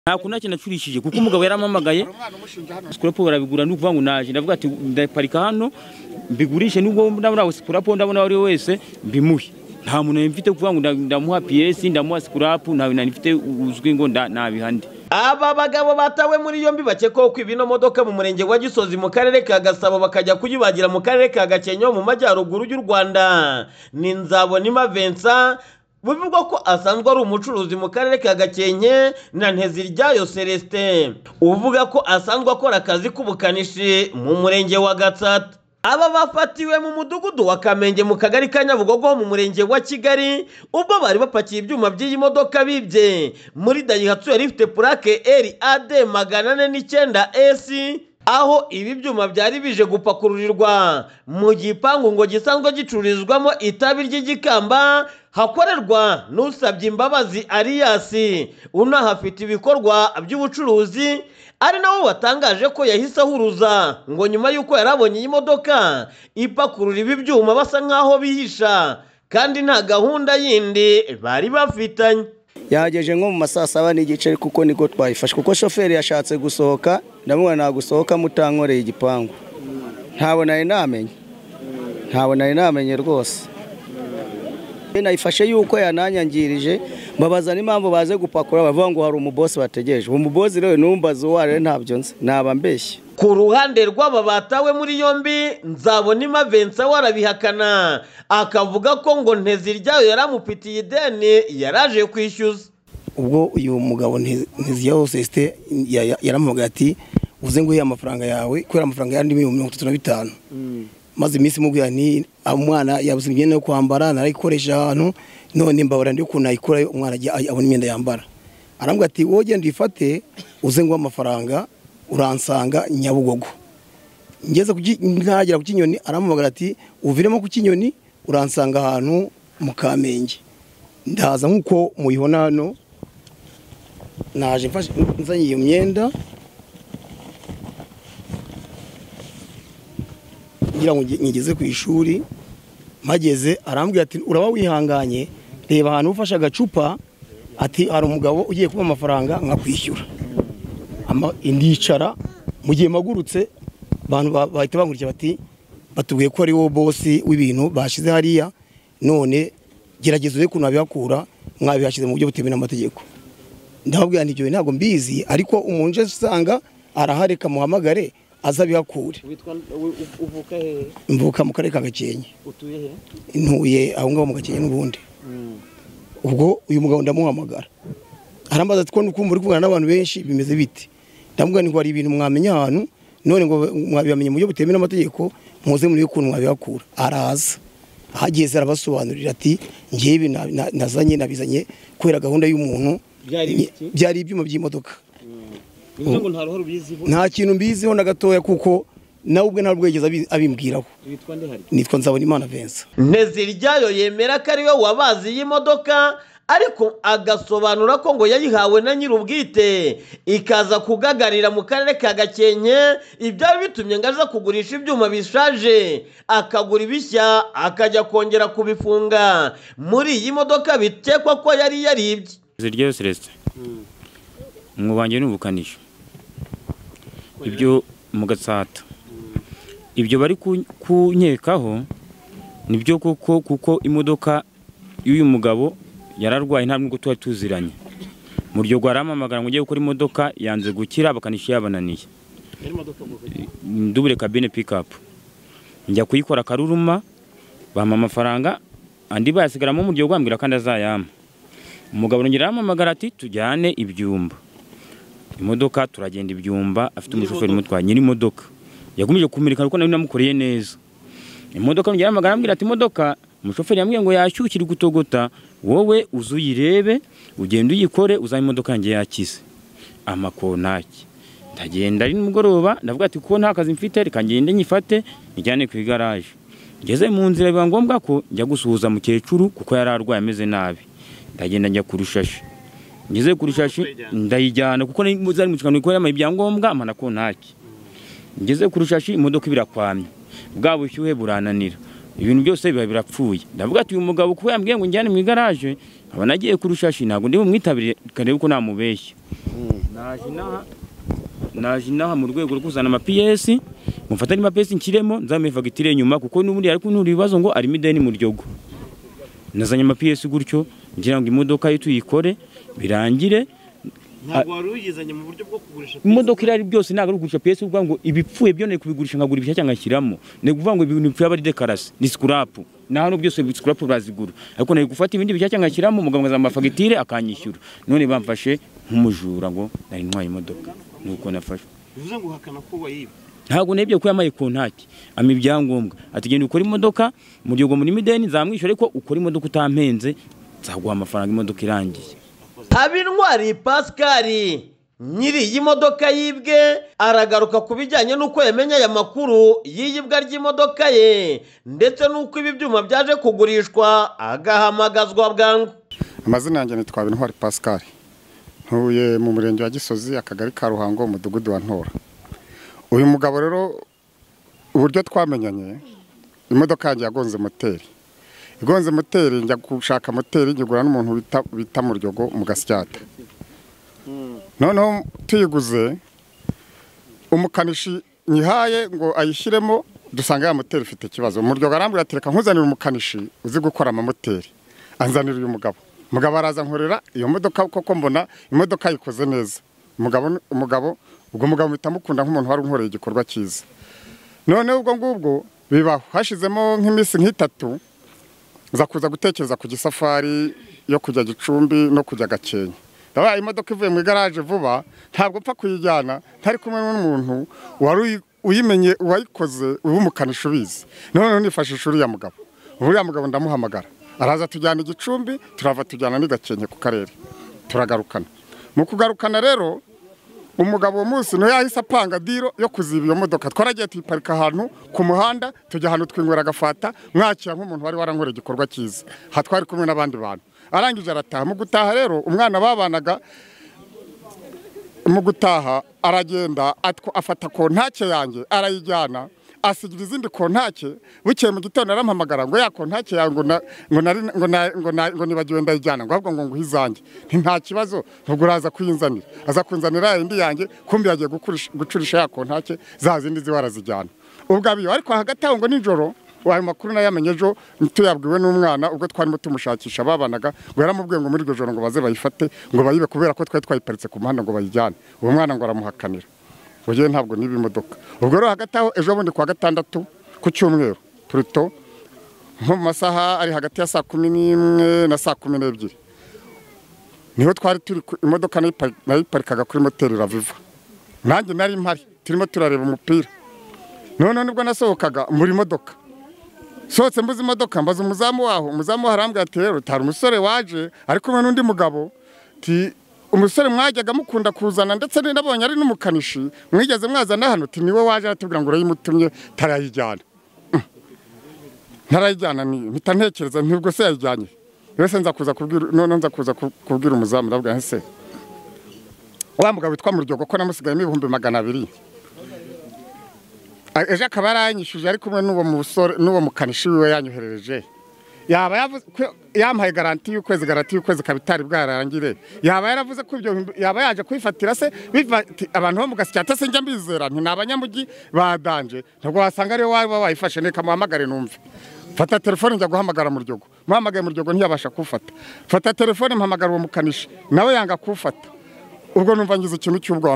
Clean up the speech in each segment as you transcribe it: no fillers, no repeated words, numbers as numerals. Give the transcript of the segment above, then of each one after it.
nta kuntu kinacurishije kuko umugabo yaramamagaye scrapo barabigura n'ukuvuga ngo naje ndavuga ati ndaparika hano mbigurishe nubwo ndabona scrapo ndabona ari wese mbimuhe nta muntu mfite kuvuga ngo ndamuha PS ndamuha scrapo ntawe nanifite uzwi ngo nabihande. Aba bagabo batawe muri yombi bakekwaho kwibino modoka mu murenge wa Gisozi mu karere ka Gasabo bakajya kuyibagira mu karere ka Gakenke mu majyaruguru y'u Rwanda. Ni Nzabonima Vincent bivugwa ko asanzwe ari umucuruzi mu karere ka Gakenke na Nteziryayo Celestin uvuga ko asanzwe akora akazi k'ubukanishi mu murenge wa Gatsata. Aba bafatiwe mu mudugudu wa Kamenge mu kagari ka Nyabugogo mu murenge wa Kigali ubwo bari bapakiye ibyuma by'iyi modoka bibye muri Daihatsu yari ifite plaque RAD 409S aho ibi byuma byari bije gupakururirwa mu gipangu ngo gisanzwe gicururizwamo itabi ry'igikamba hakorerwa n'usabye imbabazi Alias unahafite ibikorwa by'ubucuruzi ari nawo watangaje ko yahise ahuruza ngo nyuma yuko yarabonye iyi modoka ipakurura ibi byuma basa nkaho bihisha kandi nta gahunda yindi bari bafitanye. Yageje nko mu masaa 7 n'igice kuko niko twayifashe kuko shoferi yashatse gusohoka ndamubona nagusohoka mutankoreye igipangu ntabona namenye rwose nayifashe yuko yananyangirije mbabaza n'impamvu baze gupakura bavuga ngo hari umubosi bategereje umubosi rero numbaza uware ntabyo nzi naba mbeshye. Ku ruhande rw'aba batawe muri yombi Nzabonima Vincent warabihakana akavuga ko ngo Nteziryayo yaramupitiye ideni yaraje kwishyuza. Ubwo uyu mugabo Nteziryayo Celestin yaramuvuga ati uze ngo amafaranga yawe kwera amafaranga yandi 35 maze iminsi mubwira ni umwana yabuze imyenda yo kwambara narayikoresha ahantu none mbabara ndi kunayikora umwana abona imyenda yambara arambwa ati wowe genda ifate uze ngo amafaranga uransanga Nyabugogo ngeze ntagera ku Kinyoni aramubagara ati uviremo ku Kinyoni uransanga ahantu mu Kamenge ndaza nkuko muyibona hano naje mfashe nzanye iyo myenda ngira ngo ngeze ku ishuri mageze arambwira ati uraba wihanganye reba ahantu ufasha agacupa ati hari umugabo ugiye kuba amafaranga nkakwishyura indicara mu gihe magurutse abantu bahita bangurikira bati batubwiye ko ari wo bosi w'ibintu bashize hariya none gerageza ure kuntu abihakura mwabihashize mu buryo butemewe n'amategeko. Ndababwira nti ibyo ntabwo mbizi ariko umunje usanga arahareka muhamagare azabihakure. Uvuka he? Mvuka mu karere ka Gakenke. Utuye he? Ntuye aho ngaho mu Gakenke n'ubundi. Ubwo uyu mugabo ndamuhamagara arambaza ati ko nukumva uri kuvugana n'abantu benshi bimeze biti ndamubwira ngo hari ibintu mwamenya ahantu none ngo mwabiyamenye mu buryo butemewe n'amategeko muze muri ukuntu mwabihakura. Araza ahageze arabasobanurira ati ngiye nazanye nabizanye kwera gahunda y'umuntu byari ibyuma by'imodoka. Nta kintu mbiziho na gatoya kuko nawe ubwe nta rwegeza abimbwiraho. Nitwa Nzabonima Vincent. Nteziryayo yemera ko ari we wabazi iyi modoka ariko agasobanura ko ngo yayihawe na nyir'ubwite ikaza kugagarira mu karere ka Gakenke ibyari bitumye ngaza kugurisha ibyuma bishaje akagura ibishya akajya kongera kubifunga muri iyi modoka bitekwa ko yari yaribye. Nteziryayo Celestin umubanje n'ubukanisha ibyo mu Gatsata ibyo bari kunyekaho nibyo kuko imodoka y'uyu mugabo yararwaye nta nubwo tuba tuziranye mu ryo gwaramamagara ngo ugiye gukora imodoka yanze gukira bakanisha yabananiye double cabine pickup njya kuyikora Karuruma bampa amafaranga andi bayasigaramo mu ryo gwambwira kandi azayama umugabo ngira yaramamagara ati tujyane ibyumba imodoka turagenda ibyumba afite umushoferi mutwaye nyiri imodoka yagumije kumirika uko nawe namukoreye neza imodoka ngira yaramagara ambwira ati imodoka umushoferi yambwiye ngo yashyukira gutogota wowe uzuyirebe ugenda uyikore uzanye imodoka yanjye yakize amakonaki ndagenda ari nimugoroba ndavuga ati ko nta kazi mfite reka ngende nyifate njyane ku igaraje ngeze mu nzira biba ngombwa ko njya gusuhuza mukecuru kuko yararwaye ameze nabi ndagenda njya kurushashi ngeze kurushashi ndayijyana kuko zari mu kigano ikorera ibyangombwa amana kontaki ngeze kurushashi imodoka birakwamye bwa bushyuhe burananira ibintu byose biba birapfuye ndavuga ati uyu mugabo kuko yambwiye ngo njyane mu igaraje aba nagiye kurushashi ntago ndi bumwitabire karebe ko namubeshya naje inaha mu rwego rwo kuzana amapiyesi mufata n'amapiyesi nkiremo nzame fagitire nyuma kuko n'ubundi ariko nturi ibibazo ngo arimo ideni mu ryogo nazanye amapiyesi gutyo ngira ngo imodoka ye tuyikore birangire. Ntabwo wari uyizanye mu buryo bwo kugurisha imodoka irari byose ntabwo ari kugurisha piyesi uvuga ngo ibipfuye byo ne kubigurisha nkagura ibishya cyangwa nkashyiramo ne kuvuga ngo ibintu bipfuye bari dekarasi ni scrap na hano byose scrap bazigura ariko ne gufata ibindi bishya cyangwa nkashyiramo umugabo ngaza amafagitire akanyishyura none bamfashe nk'umujura ngo nari ntwaye imodoka nuko nafashe bivuze ngo hakana ko wayiba ntabwo nebye ko yamaye kontaki ama ibyangombwa atigenda ukora imodoka mu gihugu muri mideni zamwishyura ariko ukora imodoka utampenze zaguha amafaranga imodoka irangiye. Habintwari Pascal nyiri iyi modoka yibwe aragaruka ku bijyanye n'uko yamenye aya makuru y'iyibwa ry'imodoka ye ndetse n'uko ibi byuma byaje kugurishwa agahamagazwa bwangu. Amazina yanjye nitwa Habintwari Pascal ntuye mu murenge wa Gisozi akagari ka Ruhango umudugudu wa Ntora. Uyu mugabo rero uburyo twamenyanye imodoka yanjye yagonze moteri igonze moteri njya gushaka moteri nyigura n'umuntu bita mu ryogo mu Gasyata. Noneho tuyiguze umukanishi nyihaye ngo ayishyiremo dusanga ya moteri ifite ikibazo mu ryogo arambwira ati reka nkuzanire umukanishi uzi gukora amamoteri anzanira uyu mugabo araza nkorera iyo modoka koko mbona imodoka yikoze neza umugabo mpita mukunda nk'umuntu wari unkoreye igikorwa cyiza. Noneho ubwo ngubwo bibaho hashizemo nk'iminsi nk'itatu za kuza gutekereza ku gisafari yo kujya Gicumbi no kujya Gakenke. Ndabaye imodoka ivuye mu garage vuba ntabwo pfa kuyijyana ntari kumwe n'umuntu wari uyimenye wayikoze ubumukanisha ubizi. Noneho nifashisha uriya mugabo ndamuhamagara araza tujyana Gicumbi turava tujyana ni Gakenke ku karere turagarukana. Mu kugarukana rero umugabo wo munsi no yahise apanga diro yo kuziba iyo modoka twaragiye tuyiparika ahantu ku muhanda tujya ahantu twinywera agafata mwakira nk'umuntu wari warankoreye igikorwa cyiza hatwari kumwe n'abandi bantu arangije arataha. Mu gutaha rero umwana babanaga mu gutaha aragenda afata kontake yanjye arayijyana asigira izindi kontake bukeye mu gitondo arampamagara ngo ya kontake yawe ngo nibagiwe ndayijyana ngo ahubwo ngo nguhizange nta kibazo ubwo uraza kuyinzanira aza kunzanira indi yanjye kumbi yagiye gucurisha ya kontake za zindi ziwarazijyana ubwo abiyo ariko hagati aho ngo nijoro wayo makuru nayamenye ejo tuyabwiwe n'umwana ubwo twarimo tumushakisha babanaga ngo yaramubwiye ngo muri iryo joro ngo baze bayifate ngo bayibe kubera ko twari twayiparitse ku muhanda ngo bayijyane uwo mwana ngo aramuhakanira ugiye ntabwo niba imodoka ubwo rero hagati aho ejo bundi kwa gatandatu ku cyumweru Pluto nko mu masaha ari hagati ya 11 na 12 niho twari turi imodoka nayiparikaga kuri moteri Raviva nanjye nari mpari turimo turareba umupira none nibwo nasohokaga muri modoka sohotse mbuze imodoka mbaza umuzamu harambwira ati rero tari umusore waje ariko kumwe n'undi mugabo ti umusore mwajyaga mukunda kuzana ndetse nabonye ari n'umukanishi mwigeze mwazana hano ti niwe waje atubwira ngo urayimutumye tarayijyana mpita ntekereza ntibwo se yajyanye wese nza kuza kubwira umuzamu ndabwira nse wa mugabo witwa mu ryogo ko namusigayemo 200,000 ejo akaba yaranyishuje ari kumwe n'uwo mukanishi wiwe yanyoherereje yaba yampaye garanti y'ukwezi kabitari bwarangire yaba yaravuze ko ibyo yaba yaje kwifatira se abantu bo mu Gasyata se njya mbizera nti nabanyamugi badanje ntabwo wasanga ari waba wayifashe neka muhamagare numve fata telefone njya guhamagara mu ryogo muhamagaye mu ryogo ntiyabasha kufata fata telefone mpamagara uwo mukanishi nawe yanga kufata ubwo numva ngize ikintu cy'ubwoba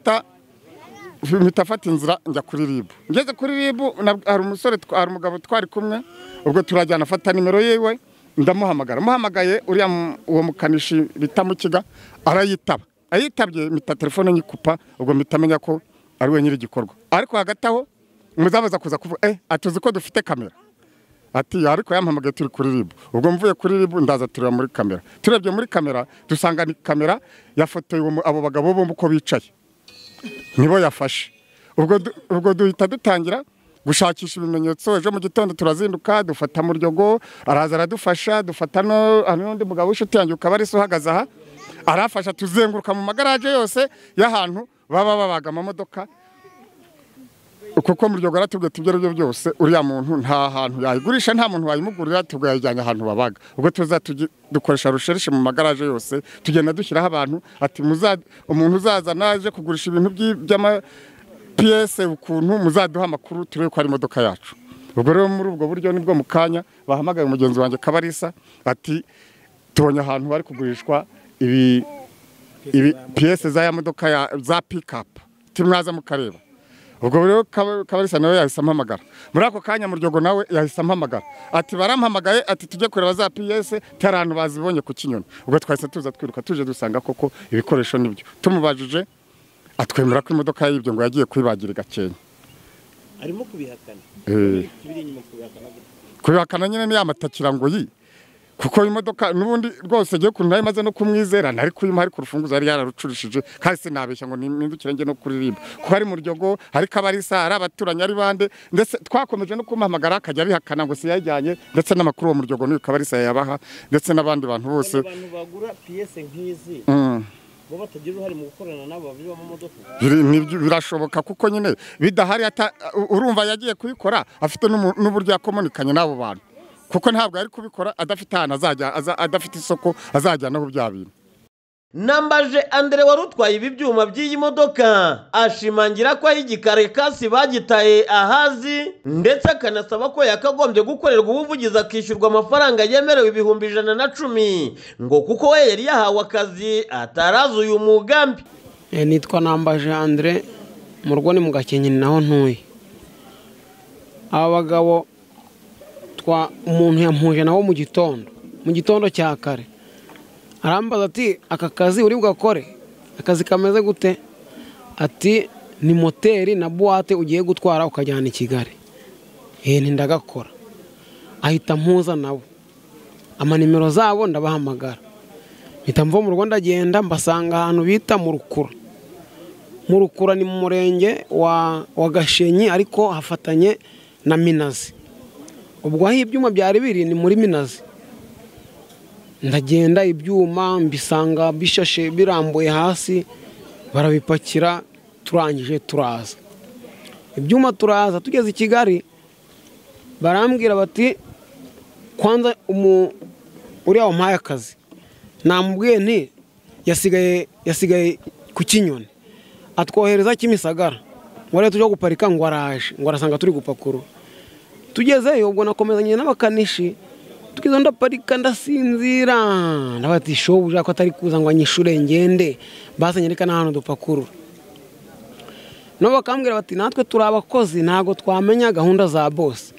mpita fata inzira njya kuri RIB ngeze kuri RIB hari umugabo twari kumwe ubwo turajyana afata nimero yewe muhamagaye uriya uwo mukanishi bita Mukiga ayitabye mpita telefone nyikupa ubwo mpita menya ko ari we nyiri igikorwa ariko hagati aho umuzabaza kuza kuvuga atuzi ko dufite kamera ati ariko yampamagaye turi kuri RIB ubwo mvuye kuri RIB ndaza tureba muri kamera turebye muri kamera dusanga ni kamera yafotoye abo bagabo bombi uko bicaye nibo yafashe ubwo duhita dutangira gushakisha ibimenyetso ejo mu gitondo turazinduka dufata mu ryogo araza aradufasha dufata n'undi mugabo w'inshuti yanjye ukaba ari uhagaze aha arafasha tuzenguruka mu magaraje yose y'ahantu baba babaga amamodoka kuko mu ryogo aratubwiye ibyo aribyo byose uriya muntu nta hantu yayigurisha nta muntu wayimugurira tugayajyanye ahantu babaga ubwo dukoresha rusherishe mu magaraje yose tugenda dushyiraho abantu ati umuntu uzaza naje kugurisha ibintu by'ama PS ukuntu muzaduha amakuru turebe ko ari imodoka yacu ubwo rero muri ubwo buryo nibwo mu kanya bahamagaye umugenzi wanjye Kabarisa ati tubonye ahantu bari kugurishwa ibi PS za ya modoka za pick-up timwaza mukareba ubwo rero Kabarisa nawe yahise ampamagara muri ako kanya mu ryogo nawe yahise ampamagara ati barampamagaye ati tujye kureba za PS tarantu bazibonye ku Kinyoni ubwo twahise tuza twiruka tuje dusanga koko ibikoresho nibyo tumubajije atwemera ko imodoka y'ibyo ngo yagiye kwibagira Gakenke arimo kubihakana biri inyuma kubihakana nyine ni amatakira ngo yi kuko imodoka nubundi rwose giye kuntu imaze no kumwizera nari kuyima ari ku rufunguzo ari yararucurishije kandi sinabeshya ngo nimindukire nge no kuririmba kuko ari mu ryogo hari Kabarisa ari abaturanye ari bande ndetse twakomeje no kumpamagara akajya bihakana ngo siyajyanye ndetse n'amakuru wo mu ryogo ni Kabarisa yabaha ndetse n'abandi bantu bose abantu bagura PS nk'izi bo batagira uruhare mu gukorana nabo babiba mu modoka birashoboka kuko nyine bidahari urumva yagiye kubikora afite n'uburyo yakomunikanye n'abo bantu kuko ntabwo ari kubikora adafite ahantu adafite isoko azajyanaho bya bintu Nambaje Andre wari utwaye ibi byuma by'iyi modoka ashimangira ko igikarekasi bagitaye ahazi ndetse akanasaba ko yakagombye gukorerwa ubuvugizi akishyurwa amafaranga yemerewe 110 ngo kuko we yari yahawe akazi atarazi uyu mugambi. Nitwa Nambaje Andre mu rugo ni mu Gakenke naho ntuye. Aba bagabo umuntu yampuje nawo mu gitondo cya kare arambaza ati aka kazi uri bugakore akazi kameze gute ati ni moteri na buwate ugiye gutwara ukajyana i Kigali ndagakora ahita mpuza nabo amanimero zabo ndabahamagara mpita mva mu rugo ndagenda mbasanga ahantu bita mu Rukura ni mu murenge wa Gashenyi ariko hafatanye na Minazi ubwo aho ibyuma byari biri ni muri Minazi ndagenda ibyuma mbisanga bishashe birambuye hasi barabipakira turangije turaza ibyuma turaza tugeze i Kigali barambwira bati kwanza uriya wampaye akazi namubwiye nti yasigaye ku Kinyoni atwohereza Kimisagara ngo tujye guparika ngo araje ngo arasanga turi gupakura tugezeyo ubwo nakomezanye n'abakanishi tukizo ndaparika ndasinzira ndabati shobuja ko atari kuza ngo anyishure ngende basanyereka n'ahantu dupakurura no bakambwira bati natwe turi abakozi ntago twamenya gahunda za boss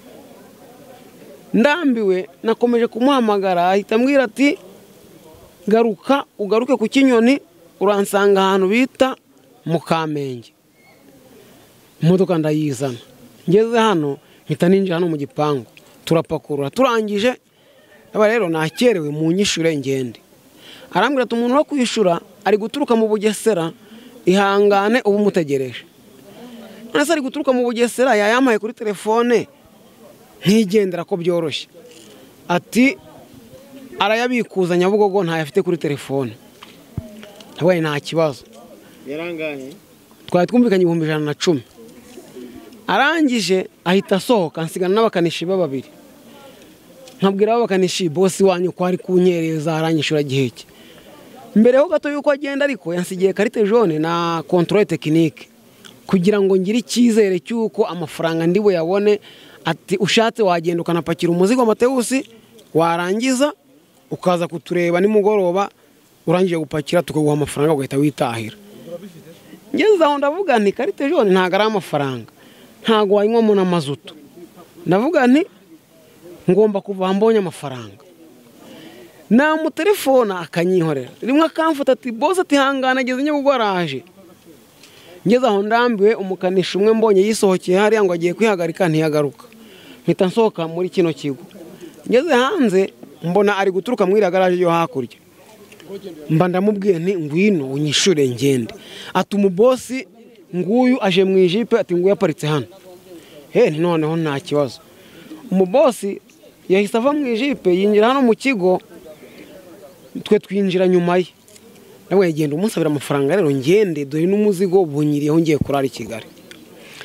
ndambiwe nakomeje kumuhamagara ahita ambwira ati ugaruke ku Kinyoni uransanga ahantu bita mu Kamenge imodoka ndayizana ngeze hano mpita ninjira hano mu gipangu turapakurura turangije aba rero nakerewe mu nyishure ngende arambwira ati umuntu wo kwishura ari guturuka mu Bugesera ihangane ubu mutegereje nase ari guturuka mu Bugesera yayamaye kuri telefone ntigendera ko byoroshye ati arayabikuza Nyabugogo ntayafite kuri telefone ntabaye nta kibazo yaranganye twari twumvikanye 110 arangije ahita sohoka nsigana n'abakanishi babiri nkabwira abakanishi boss wanyu ko ari kunyereza aranyishura giheke mbere ho gato yuko agenda ariko yansigiye carte jaune na contrôle technique kugira ngo ngire icyizere cyuko amafaranga ndibo yabone ati ushatse wagenda ukanapakira umuzigo Mateusi warangiza ukaza kutureba nimugoroba urangije gupakira tukaguha amafaranga ugahita witahira ngeze aho ndavuga nti carte jaune ntago ari amafaranga ntago wanywa na mazutu ndavuga nti ngomba kuva mbonye amafaranga na mu telefone akanyihorera rimwe akamfuta ati boss ati hangana ageze Nyabugogo araje ngeze aho ndambiwe umukanishi umwe mbonye yisohokeye hari ngo agiye kwihagarika ntiyagaruka mpita nsohoka muri kino kigo ngeze hanze mbona ari guturuka muri garage yo hakurya mba ndamubwiye nti ngwino unyishure ngende ati umubosi nguyu aje mu ijipe ati nguyu aparitse hano noneho nta kibazo umubosi yahise ava mu ijipe yinjira hano mu kigo twe twinjira nyuma ye nawe yagenda umusabira amafaranga rero ngende dore n'umuzigo bunyiriyeho ngiye kurara i Kigali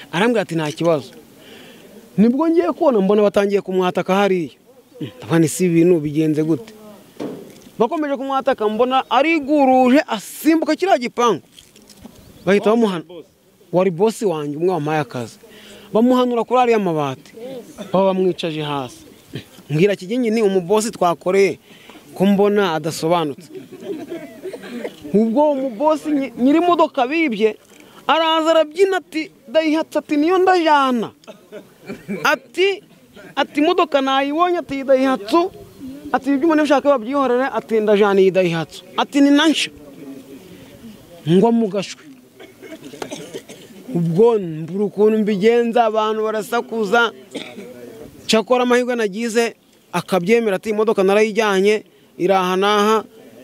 arambwira ati nta kibazo. Nibwo ngiye kubona mbona batangiye kumwataka hariya, ndabona si ibintu bigenze gute. Bakomeje kumwataka mbona ariguruje asimbuka kiriya gipangu, bahita bamuhana. Wari bosi wanjye umwe wampaye akazi, bamuhanura kuri ariya mabati, baba bamwicaje hasi. Mbwira Kigingi ni umubosi twakoreye ko mbona adasobanutse. Ubwo umubosi nyiri imodoka bibye araza arabyina ati Dayihatsu ati niyo ndajana, ati imodoka nayibonye ati Dayihatsu, ati ibyo umuntu ushaka babyihorere, ati ndajana iyi Dayihatsu, ati ni nansha ngo mugashwe. Ubwo mbura ukuntu mbigenza, abantu barasakuza. Cyakora amahirwe nagize akabyemera ati imodoka narayijyanye irahanaha.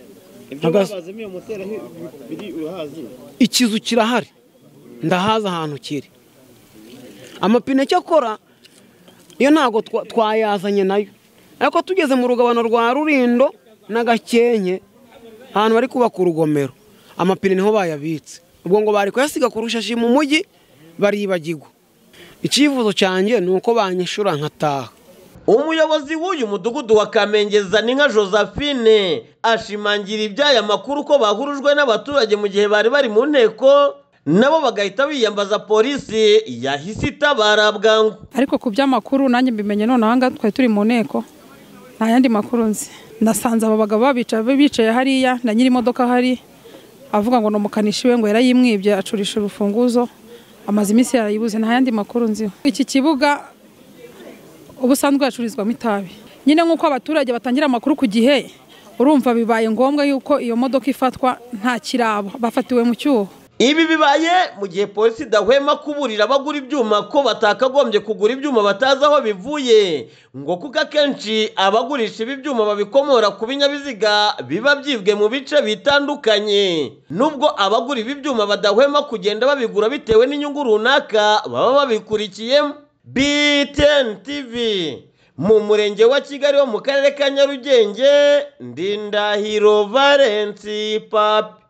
Ikizu kirahari, ndahaza ahantu kiri. Amapine cyakora iyo ntago twayazanye nayo, ariko tugeze mu rugabano rwa Rurindo na Gakenke ahantu bari kubaka urugomero, amapine niho bayabitse. Ubwo ngo bari kuyasiga ku rushashi mu mujyi baribagirwa. Icyifuzo cyanjye ni uko banyishura nkataha. Umuyobozi w'uyu mudugudu wa Kamengeza ni nka Josephine ashimangira iby'aya makuru ko bahurujwe n'abaturage mu gihe bari mu nteko, nabo bagahita biyambaza polisi yahise itabara bwangu. Ariko ku by'amakuru nanjye mbimenye none aha ngaha twari turi mu nteko, nta yandi makuru nzi. Ndasanze aba bagabo bicaye hariya na nyiri imodoka hari avuga ngo n'umukanishi we ngo yarayimwibye acurisha urufunguzo, amaze iminsi yarayibuze. Nta yandi makuru nzi. Iki kibuga ubusanzwe yacurizwamo itabi, nyine nk'uko abaturage batangira amakuru ku gihe, urumva bibaye ngombwa yuko iyo modoka ifatwa nta kirabo, bafatiwe mu cyuho. Ibi bibaye mu gihe polisi idahwema kuburira abagura ibyuma ko batakagombye kugura ibyuma batazi aho bivuye, ngo kuko akenshi abagurisha ibi byuma babikomora ku binyabiziga biba byibwe mu bice bitandukanye. Nubwo abagura ibi byuma badahwema kugenda babigura bitewe n'inyungu runaka baba babikurikiyemo. BTN TV mu murenge wa Kigali wo mu karere ka Nyarugenge, Ndindahiro Valence Papi.